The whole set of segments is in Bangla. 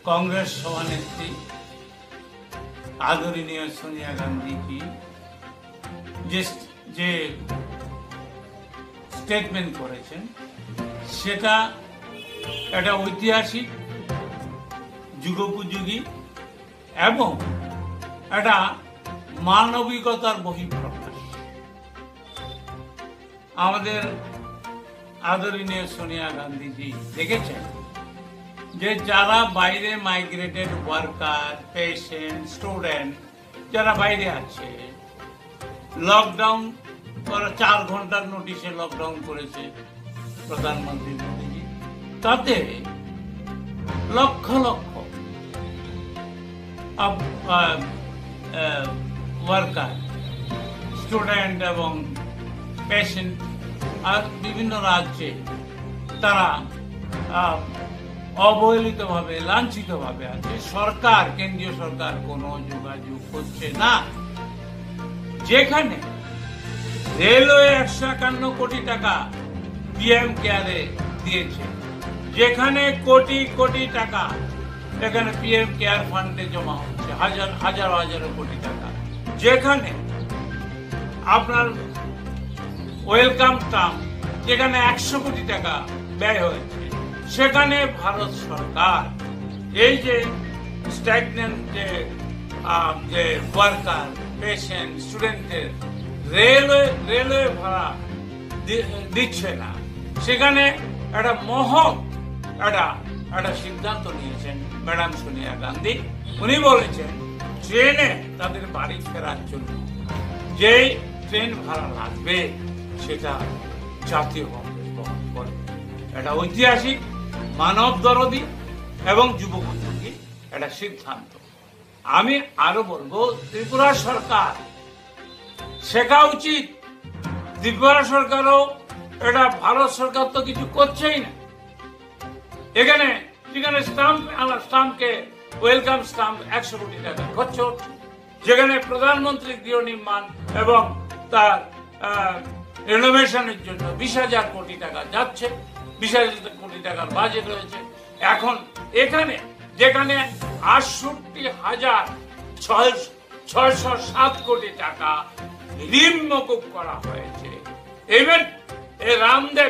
कांग्रेस सभानेत्री आदरणीय सोनिया गांधी जी যে স্টেটমেন্ট করেছেন সেটা একটা ঐতিহাসিক যুগোপযোগী এবং একটা মানবিকতার বহিঃপ্রকাশ। আমাদের আদরণীয় সোনিয়া গান্ধীজি দেখেছেন যে যারা বাইরে মাইগ্রেটেড ওয়ার্কার, পেশেন্ট, স্টুডেন্ট যারা বাইরে আছে, লকডাউন 4 ঘন্টার নোটিশে লকডাউন করেছে প্রধানমন্ত্রী মোদীজি, তাতে লক্ষ লক্ষ ওয়ার্কার, স্টুডেন্ট এবং পেশেন্ট আর বিভিন্ন রাজ্যে তারা অবহেলিতভাবে, লাঞ্ছিতভাবে আছে। সরকার, কেন্দ্রীয় সরকার কোনো যোগাযোগ করছে না। যেখানে রেলওয়ে 151 কোটি টাকা পিএম কেয়ারে দিয়েছে, যেখানে কোটি কোটি টাকা এখানে পিএম কেয়ার ফান্ডে জমা হচ্ছে, হাজার কোটি টাকা, যেখানে আপনার ওয়েলকাম টার্ম যেখানে 100 কোটি টাকা ব্যয় হয়েছে, সেখানে ভারত সরকার এই যে স্ট্যাগনেন্ট যে ওয়ার্কার, পেশেন্ট, স্টুডেন্টের রেলওয়ে ভাড়া দিচ্ছে না, সেখানে একটা মহৎ একটা সিদ্ধান্ত নিয়েছেন ম্যাডাম সোনিয়া গান্ধী। উনি বলেছেন ট্রেনে তাদের বাড়ি ফেরার জন্য যে ট্রেন ভাড়া লাগবে সেটা জাতীয় কংগ্রেস বহন করে। এটা ঐতিহাসিক, মানব দরদী এবং যুবকোপযোগী একটা সিদ্ধান্ত। আমি আরো বলবো, ত্রিপুরা সরকার শেখা উচিত। ত্রিপুরা সরকারও এটা ভারত সরকার তো কিছু করছেই না। এখানে যেখানে স্টাম্পকে ওয়েলকাম স্টাম্প 100 কোটি টাকা খরচ হচ্ছে, যেখানে প্রধানমন্ত্রী গৃহ নির্মাণ এবং তার রেনোভেশনের জন্য 20,000 কোটি টাকা যাচ্ছে, 20,000 কোটি টাকার বাজেট রয়েছে। এখন এখানে যেখানে 68,607 কোটি টাকা ঋণ মকুব করা হয়েছে, ইভেন রামদেব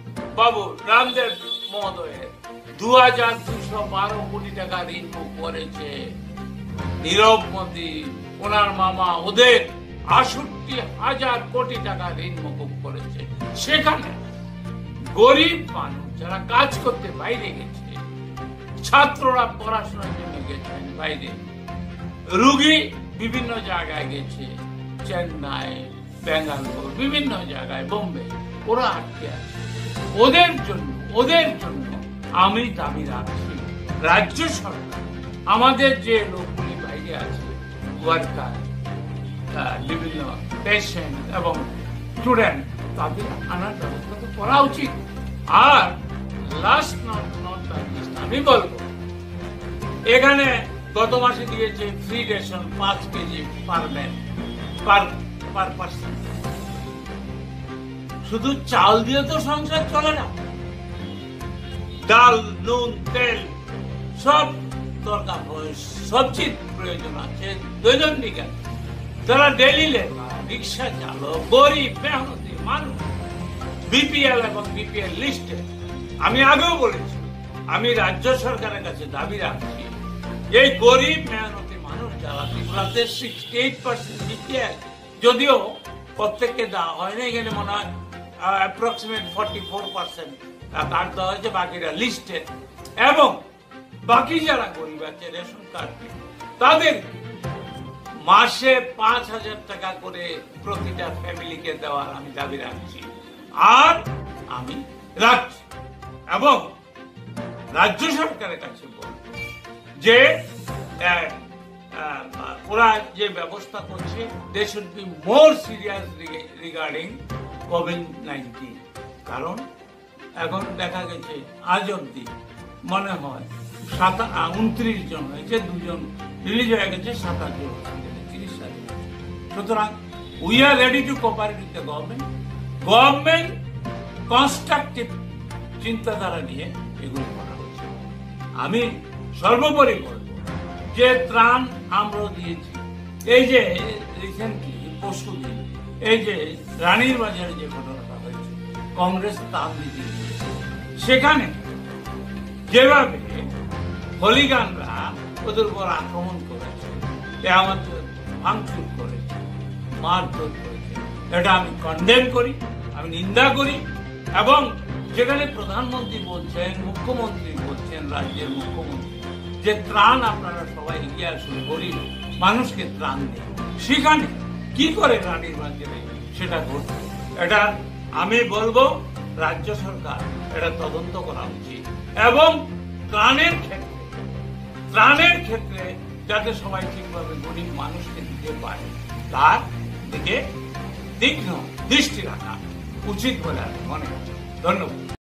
মহোদয়ের 2,212 কোটি টাকা ঋণ মুখ করেছে। নীরব মোদী, ওনার মামা, ওদের 68,000 কোটি টাকা ঋণ মকুব করেছে। সেখানে গরিব মানুষ যারা কাজ করতে বাইরে গেছে, ছাত্ররা পড়াশোনার জন্য গেছেন বাইরে, রুগী বিভিন্ন জায়গায় গেছে, চেন্নাই, বেঙ্গালুরু, বিভিন্ন জায়গায়, বোম্বে, ওরা আটকে আছে। ওদের জন্য আমি দাবি রাখছি রাজ্য সরকার আমাদের যে লোকগুলি বাইরে আছে, ওয়ার্কার, বিভিন্ন পেশেন্ট এবং স্টুডেন্ট, তাদের আনার ব্যবস্থা তো করা উচিত। আর লাস্ট আমি বলবো, এখানে গত মাসে দিয়েছে free ration 5 KG per person. শুধু চাল দিয়ে তো সংসার চলে না, ডাল, নুন, তেল সব দরকার হয়, সবজির প্রয়োজন আছে, দৈনন্দিন। যারা ডেইলি লেবার, রিক্সা চালক, গরিব মেহনতি মানুষ, বিপিএল এবং বিপিএল লিস্টে, আমি আগেও বলেছি, আমি রাজ্য সরকারের কাছে দাবি রাখছি, এই গরিব মেহনতি মানুষ যারা ত্রিপুরাতে 68% বিপিএল, যদিও প্রত্যেককে দেওয়া হয়নি, এখানে মনে হয় অ্যাপ্রক্সিমেট 44% কার্ড দেওয়া হয়েছে, বাকিরা লিস্টে, এবং বাকি যারা গরিব আছে রেশন কার্ড, তাদের মাসে 5,000 টাকা করে প্রতিটা ফ্যামিলিকে দেওয়ার আমি দাবি রাখছি। আর আমি রাখছি এবং রাজ্য সরকারের কাছে বলব যে ওরা যে ব্যবস্থা করছে, they should be more serious regarding COVID-19। কারণ এখন দেখা গেছে আজ অব্দি মনে হয় 29 জন হয়েছে, 2 জন রিলিজ হয়ে গেছে, 27 জন হসপিটালে চিকিৎসা দিচ্ছে। সুতরাং we are ready to cooperate with the government constructive চিন্তাধারা নিয়ে এগুলো করা হচ্ছে। আমি সর্বোপরি বলবো যে ত্রাণ আমরা দিয়েছি। এই যে রিসেন্টলি পরশুদিন এই যে রানীর বাজারে যে ঘটনাটা হয়েছে, কংগ্রেস ত্রাণ দিতে গিয়েছে, সেখানে যেভাবে হলিগানরা ওদের উপর আক্রমণ করেছে, আমাদের ভাঙচুর করেছে, মারধর করেছে, এটা আমি কন্ডেম করি, আমি নিন্দা করি। এবং যেখানে প্রধানমন্ত্রী বলছেন, মুখ্যমন্ত্রী বলছেন, রাজ্যের মুখ্যমন্ত্রী যে ত্রাণ আপনারা সবাই এগিয়ে আসুন, গরিব মানুষকে ত্রাণ দিন, সেখানে কি করে রানীর বাজারে সেটা ঘটছে, এটা আমি বলবো রাজ্য সরকার এটা তদন্ত করা উচিত এবং ত্রাণের ক্ষেত্রে যাতে সবাই ঠিকভাবে গরিব মানুষকে দিতে পারে তার দিকে তীক্ষ্ণ দৃষ্টি রাখা উচিত বলে আমি মনে করি। ধন্যবাদ।